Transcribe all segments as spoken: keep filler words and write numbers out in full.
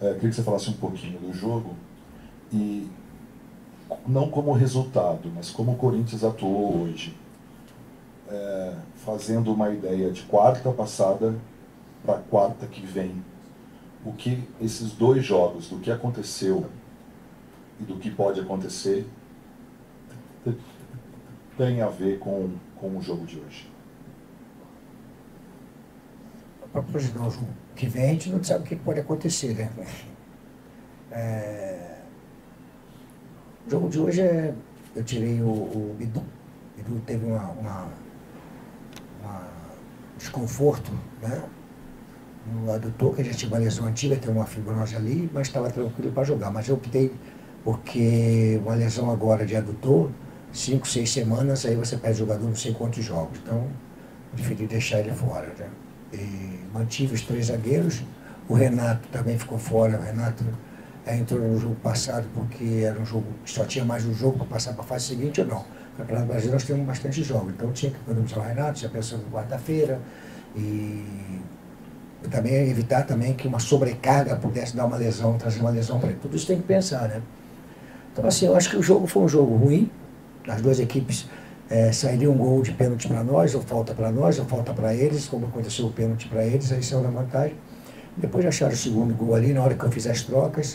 É, queria que você falasse um pouquinho do jogo e não como resultado, mas como o Corinthians atuou hoje, é, fazendo uma ideia de quarta passada para quarta que vem. O que esses dois jogos, do que aconteceu e do que pode acontecer, tem a ver com, com o jogo de hoje? Para projetar o jogo que vem, a gente não sabe o que pode acontecer, né? É... O jogo de hoje é. Eu tirei o, o Bidu. O Bidu teve uma, uma, uma desconforto, né? No adutor, que a gente tinha uma lesão antiga, tem uma fibrose ali, mas estava tranquilo para jogar. Mas eu optei porque uma lesão agora de adutor, cinco, seis semanas, aí você perde o jogador não sei quantos jogos. Então, preferi deixar ele fora, né? E mantive os três zagueiros. O Renato também ficou fora. O Renato é, entrou no jogo passado porque era um jogo que só tinha mais um jogo para passar para a fase seguinte ou não. No Campeonato Brasileiro nós temos bastante jogos, então tinha que economizar o Renato, já pensando em quarta-feira. E também evitar também que uma sobrecarga pudesse dar uma lesão, trazer uma lesão para ele. Tudo isso tem que pensar, né? Então, assim, eu acho que o jogo foi um jogo ruim. As duas equipes é, sairia um gol de pênalti para nós, ou falta para nós, ou falta para eles, como aconteceu o pênalti para eles, aí saiu na vantagem. Depois acharam o segundo gol ali, na hora que eu fiz as trocas.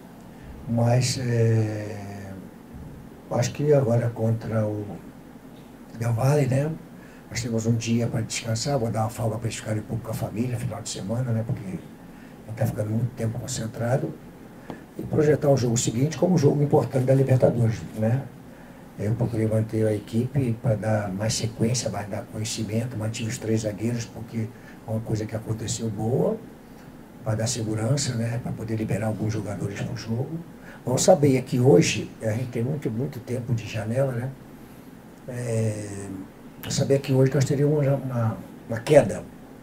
Mas é, acho que agora contra o Del Valle, né? Nós temos um dia para descansar, vou dar uma folga para eles ficarem um pouco com a família, final de semana, né? Porque não está ficando muito tempo concentrado. E projetar o jogo seguinte como um jogo importante da Libertadores, né? Eu procurei manter a equipe para dar mais sequência, mais dar conhecimento, mantive os três zagueiros, porque é uma coisa que aconteceu boa, para dar segurança, né? Para poder liberar alguns jogadores para o jogo. Vamos saber que hoje, a gente tem muito, muito tempo de janela, né? É, saber que hoje nós teríamos uma, uma, uma queda.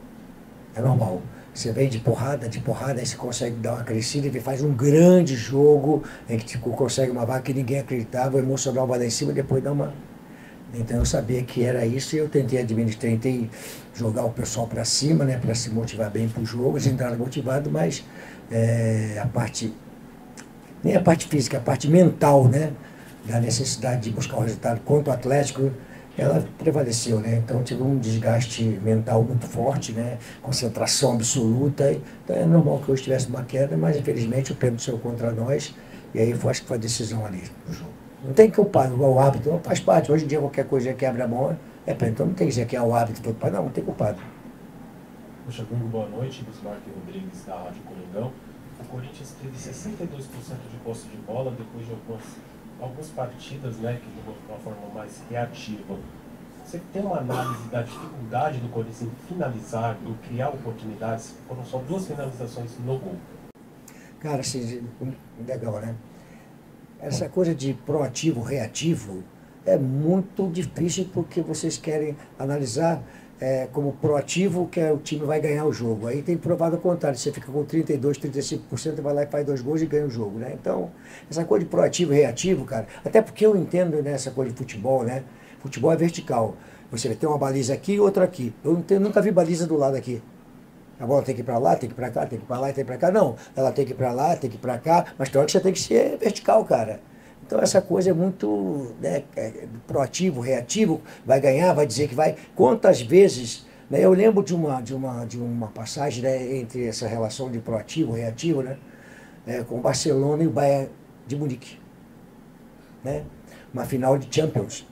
É normal. Você vem de porrada, de porrada, aí você consegue dar uma crescida e faz um grande jogo, em que tipo, consegue uma vaga que ninguém acreditava, o emocional vai lá em cima e depois dá uma. Então eu sabia que era isso e eu tentei administrar, tentei jogar o pessoal para cima, né, para se motivar bem para o jogo, eles entraram motivados, mas é, a parte, nem a parte física, a parte mental, né, da necessidade de buscar o resultado contra o Atlético, ela prevaleceu, né? Então tive um desgaste mental muito forte, né? Concentração absoluta. Então é normal que hoje tivesse uma queda, mas infelizmente o pênalti saiu contra nós. E aí foi, acho que foi a decisão ali do jogo. Não tem que culpar, igual o árbitro, não faz parte. Hoje em dia qualquer coisa quebra a mão, é pênalti. Então não tem que dizer que é o árbitro todo, não, não tem culpado. Poxa, Gungo, boa noite. Bismarck Rodrigues, da Rádio Coringão. O Corinthians teve sessenta e dois por cento de posse de bola depois de algumas, algumas partidas, né, que jogou de uma forma mais reativa. Você tem uma análise da dificuldade do Corinthians em finalizar, em criar oportunidades? Foram só duas finalizações no gol. Cara, assim, legal, né? Essa coisa de proativo, reativo, é muito difícil porque vocês querem analisar é, como proativo que é, o time vai ganhar o jogo. Aí tem provado ao contrário, você fica com trinta e dois, trinta e cinco por cento, vai lá e faz dois gols e ganha o jogo, né? Então, essa coisa de proativo e reativo, cara, até porque eu entendo nessa coisa de futebol, né? Futebol é vertical. Você tem uma baliza aqui e outra aqui. Eu não tenho, nunca vi baliza do lado aqui. A bola tem que ir para lá, tem que ir para cá, tem que ir para lá e tem que ir para cá. Não, ela tem que ir para lá, tem que ir para cá, mas tem hora que você tem que ser vertical, cara. Então essa coisa é muito, né, é, proativo, reativo, vai ganhar, vai dizer que vai. Quantas vezes, né, eu lembro de uma, de uma, de uma passagem, né, entre essa relação de proativo, reativo, né, é, com o Barcelona e o Bayern de Munique, né, uma final de Champions,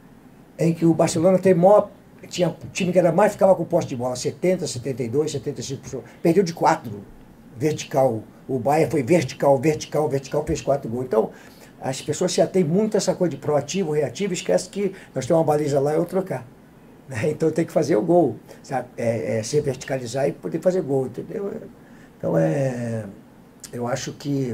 em que o Barcelona tem maior, tinha o time que era mais, ficava com posse de bola, setenta, setenta e dois, setenta e cinco por cento, perdeu de quatro, vertical. O Bayern foi vertical, vertical, vertical, fez quatro gols. Então, as pessoas se atêm muito a essa coisa de proativo, reativo, esquece que nós temos uma baliza lá e outra cá. Né? Então tem que fazer o gol, sabe? É, é, se verticalizar e poder fazer gol, entendeu? Então, é, eu acho que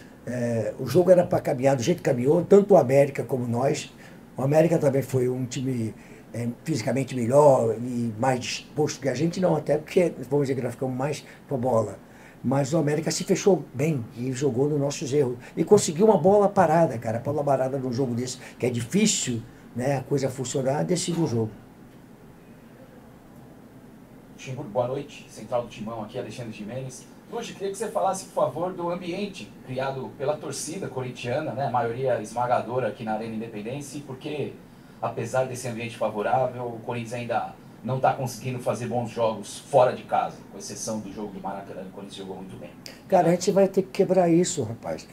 é, o jogo era para caminhar do jeito que caminhou, tanto o América como nós. O América também foi um time é, fisicamente melhor e mais disposto que a gente, não até porque, vamos dizer que nós ficamos mais com a bola. Mas o América se fechou bem e jogou nos nossos erros. E conseguiu uma bola parada, cara. A bola parada num jogo desse, que é difícil, né, a coisa funcionar, decide o jogo. Timur, boa noite. Central do Timão aqui, Alexandre Gimenez. Hoje, queria que você falasse, por favor, do ambiente criado pela torcida corintiana, né? A maioria esmagadora aqui na Arena Independência, e porque, apesar desse ambiente favorável, o Corinthians ainda não está conseguindo fazer bons jogos fora de casa, com exceção do jogo do Maracanã, o Corinthians jogou muito bem. Cara, a gente vai ter que quebrar isso, rapaz.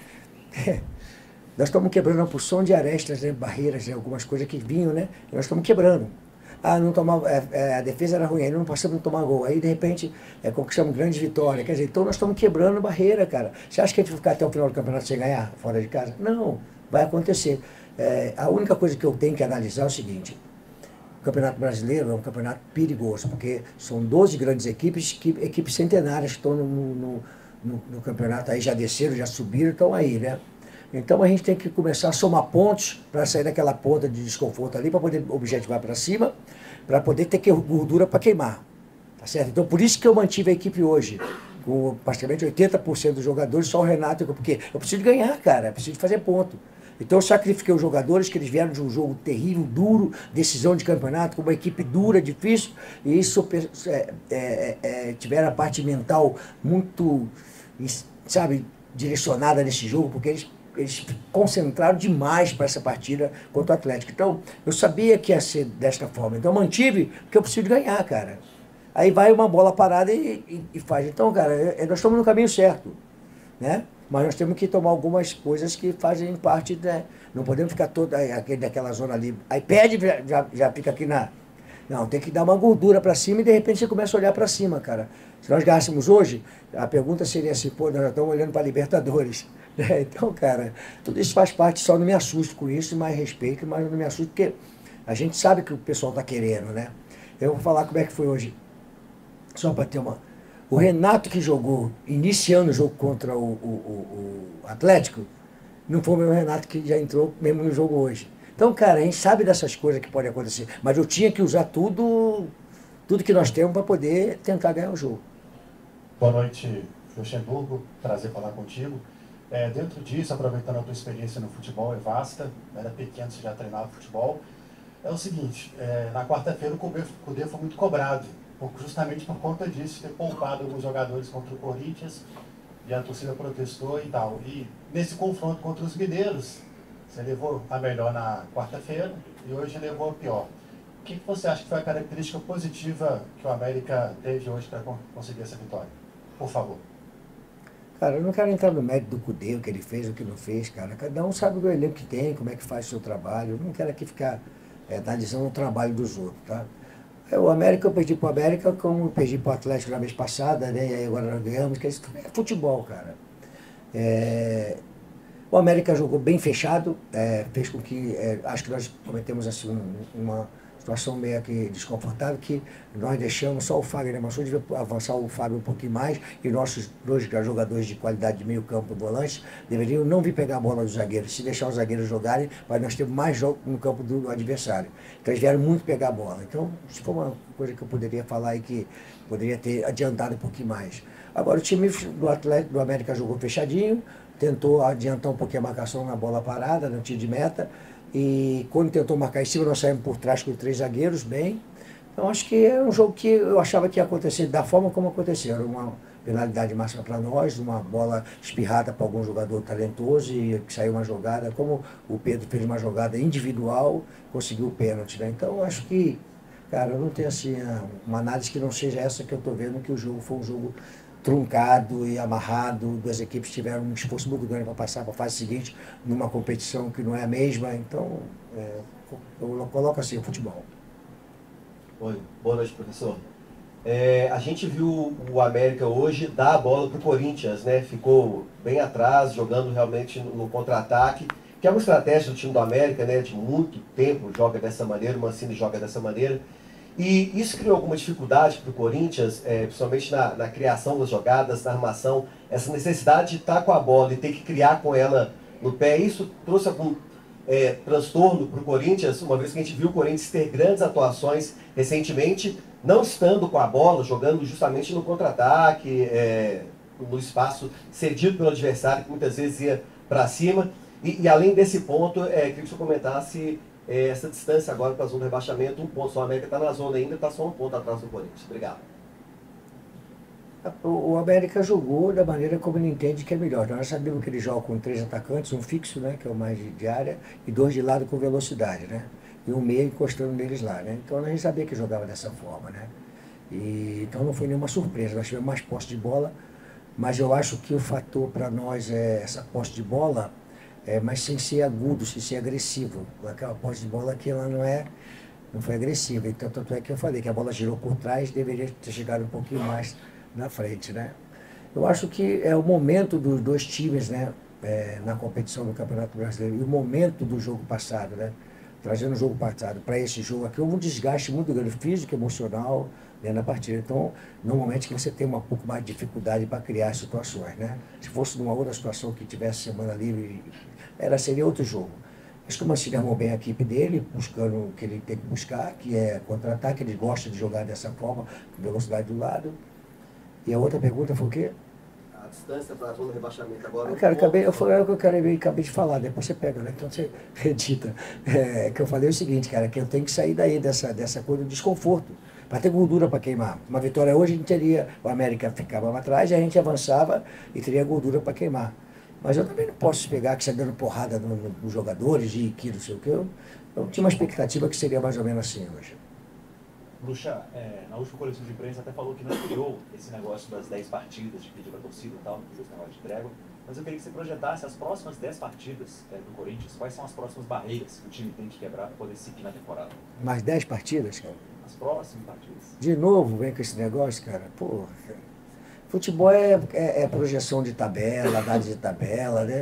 Nós estamos quebrando uma porção de arestas, né, barreiras, né, algumas coisas que vinham, né? E nós estamos quebrando. Ah, não tomava, é, é, a defesa era ruim, aí não passamos a tomar gol. Aí, de repente, é, conquistamos grandes vitórias. Quer dizer, então nós estamos quebrando barreira, cara. Você acha que a gente vai ficar até o final do campeonato sem ganhar fora de casa? Não, vai acontecer. É, a única coisa que eu tenho que analisar é o seguinte: o Campeonato Brasileiro é um campeonato perigoso, porque são doze grandes equipes, que, equipes centenárias que estão no, no, no, no campeonato, aí já desceram, já subiram, estão aí, né? Então a gente tem que começar a somar pontos para sair daquela ponta de desconforto ali, para poder objetivar para cima, para poder ter que, gordura para queimar. Tá certo? Então por isso que eu mantive a equipe hoje, com praticamente oitenta por cento dos jogadores, só o Renato, porque eu preciso ganhar, cara, eu preciso fazer ponto. Então eu sacrifiquei os jogadores, que eles vieram de um jogo terrível, duro, decisão de campeonato, com uma equipe dura, difícil, e isso é, é, é, tiveram a parte mental muito, sabe, direcionada nesse jogo, porque eles eles concentraram demais para essa partida contra o Atlético. Então, eu sabia que ia ser desta forma. Então, eu mantive, porque eu preciso ganhar, cara. Aí vai uma bola parada e, e, e faz. Então, cara, é, nós estamos no caminho certo, né? Mas nós temos que tomar algumas coisas que fazem parte, né? Não podemos ficar toda aquele, daquela zona ali. Aí perde, já, já fica aqui na... Não, tem que dar uma gordura para cima e de repente você começa a olhar para cima, cara. Se nós ganhássemos hoje, a pergunta seria assim, pô, nós já estamos olhando para a Libertadores. Então, cara, tudo isso faz parte, só não me assusto com isso, mais respeito, mas não me assusto porque a gente sabe que o pessoal está querendo, né? Eu vou falar como é que foi hoje, só para ter uma... O Renato que jogou, iniciando o jogo contra o, o, o Atlético, não foi o mesmo Renato que já entrou mesmo no jogo hoje. Então, cara, a gente sabe dessas coisas que podem acontecer, mas eu tinha que usar tudo, tudo que nós temos para poder tentar ganhar o jogo. Boa noite, Luxemburgo, prazer falar contigo. É, dentro disso, aproveitando a tua experiência no futebol, é vasta, era pequeno, você já treinava futebol. É o seguinte, é, na quarta-feira o Cudê foi muito cobrado, justamente por conta disso, ter poupado alguns jogadores contra o Corinthians, e a torcida protestou e tal. E nesse confronto contra os mineiros, você levou a melhor na quarta-feira e hoje levou a pior. O que você acha que foi a característica positiva que o América teve hoje para conseguir essa vitória? Por favor. Cara, eu não quero entrar no mérito do Cudê, o que ele fez, o que não fez, cara. Cada um sabe o elenco que tem, como é que faz o seu trabalho. Eu não quero aqui ficar é, analisando o trabalho dos outros, tá? O América, eu perdi para o América como eu perdi para o Atlético na vez passada, né? E aí agora nós ganhamos, que isso é futebol, cara. É... O América jogou bem fechado, é, fez com que, é, acho que nós cometemos assim, um, uma situação meio que desconfortável, que nós deixamos só o Fagner Mansur, devia avançar o Fábio um pouquinho mais, e nossos dois jogadores de qualidade de meio campo, volantes, deveriam não vir pegar a bola dos zagueiros, se deixar os zagueiros jogarem, mas nós temos mais jogo no campo do adversário. Então eles vieram muito pegar a bola. Então, isso foi uma coisa que eu poderia falar e que poderia ter adiantado um pouquinho mais. Agora, o time do Atlético, do América jogou fechadinho, tentou adiantar um pouquinho a marcação na bola parada, no tiro de meta, e quando tentou marcar em cima, nós saímos por trás com três zagueiros, bem. Então acho que é um jogo que eu achava que ia acontecer da forma como aconteceu. Era uma penalidade máxima para nós, uma bola espirrada para algum jogador talentoso e que saiu uma jogada, como o Pedro fez uma jogada individual, conseguiu o pênalti, né? Então acho que, cara, eu não tenho assim uma análise que não seja essa que eu estou vendo, que o jogo foi um jogo truncado e amarrado, duas equipes tiveram um esforço muito grande para passar para a fase seguinte, numa competição que não é a mesma, então é, eu coloco assim o futebol. Oi, boa noite, professor. É, a gente viu o América hoje dar a bola para o Corinthians, né? Ficou bem atrás, jogando realmente no, no contra-ataque, que é uma estratégia do time do América, né? De muito tempo joga dessa maneira, o Mancini joga dessa maneira. E isso criou alguma dificuldade para o Corinthians, é, principalmente na, na criação das jogadas, na armação, essa necessidade de estar com a bola e ter que criar com ela no pé. Isso trouxe algum é, transtorno para o Corinthians, uma vez que a gente viu o Corinthians ter grandes atuações recentemente, não estando com a bola, jogando justamente no contra-ataque, é, no espaço cedido pelo adversário, que muitas vezes ia para cima. E, e além desse ponto, é, queria que o senhor comentasse essa distância agora para a zona do rebaixamento, um ponto só. A América está na zona ainda, está só um ponto atrás do Corinthians. Obrigado. O, o América jogou da maneira como ele entende que é melhor. Nós sabemos que ele joga com três atacantes, um fixo, né, que é o mais de área, e dois de lado com velocidade, né? E um meio encostando neles lá, né? Então a gente sabia que jogava dessa forma, né? E, então não foi nenhuma surpresa. Nós tivemos mais posse de bola, mas eu acho que o fator para nós é essa posse de bola, é, mas sem ser agudo, sem ser agressivo. Aquela posse de bola que ela não é, não foi agressiva. Então tanto é que eu falei que a bola girou por trás, deveria ter chegado um pouquinho mais na frente, né? Eu acho que é o momento dos dois times, né, é, na competição do Campeonato Brasileiro e o momento do jogo passado, né, trazendo o jogo passado para esse jogo aqui, houve um desgaste muito grande, físico, emocional, né, na partida. Então, normalmente que você tem um pouco mais de dificuldade para criar situações, né? Se fosse numa outra situação que tivesse semana livre, era, seria outro jogo. Mas como assim, armou bem a equipe dele, buscando o que ele tem que buscar, que é contra-ataque, ele gosta de jogar dessa forma, com velocidade do lado. E a outra pergunta foi o quê? A distância para a zona do rebaixamento agora. Eu, cara, acabei, eu falei o que eu quero, acabei de falar, depois você pega, né? Então você edita. É, que eu falei o seguinte, cara, que eu tenho que sair daí dessa, dessa coisa do desconforto, para ter gordura para queimar. Uma vitória hoje a gente teria, o América ficava lá atrás e a gente avançava e teria gordura para queimar. Mas eu também não posso pegar que você dando porrada nos no, no jogadores e que não sei o que. Eu, eu tinha uma expectativa que seria mais ou menos assim hoje. Lucha, é, na última coletiva de imprensa até falou que não criou esse negócio das dez partidas, de pedir para a torcida e tal, esse negócio de trégua, mas eu queria que você projetasse as próximas dez partidas é, do Corinthians, quais são as próximas barreiras que o time tem que quebrar para poder seguir na temporada? Mais dez partidas, cara? As próximas partidas. De novo, vem com esse negócio, cara, pô, futebol é, é, é projeção de tabela, análise de tabela, né,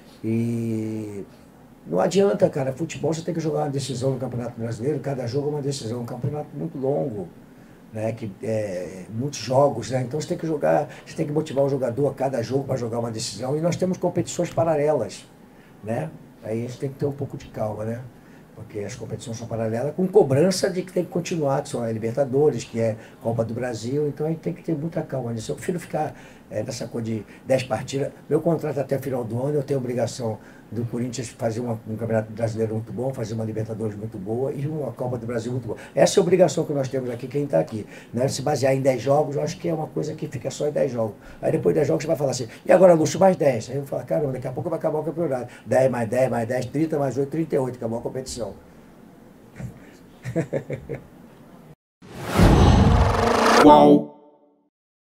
e... Não adianta, cara, futebol você tem que jogar uma decisão no Campeonato Brasileiro, cada jogo é uma decisão, um campeonato muito longo, né, que, é, muitos jogos, né, então você tem que jogar, você tem que motivar o jogador a cada jogo para jogar uma decisão, e nós temos competições paralelas, né, aí a gente tem que ter um pouco de calma, né, porque as competições são paralelas com cobrança de que tem que continuar, que são a Libertadores, que é Copa do Brasil, então a gente tem que ter muita calma nisso. Eu prefiro ficar é, nessa coisa de dez partidas, meu contrato até o final do ano, eu tenho a obrigação do Corinthians fazer uma, um Campeonato Brasileiro muito bom, fazer uma Libertadores muito boa e uma Copa do Brasil muito boa. Essa é a obrigação que nós temos aqui, quem está aqui. Né? Se basear em dez jogos, eu acho que é uma coisa que fica só em dez jogos. Aí depois de dez jogos você vai falar assim, e agora, Lúcio, mais dez? Aí eu vou falar, caramba, daqui a pouco vai acabar o campeonato. dez mais dez mais dez, trinta mais oito, trinta e oito, acabou a competição. Qual?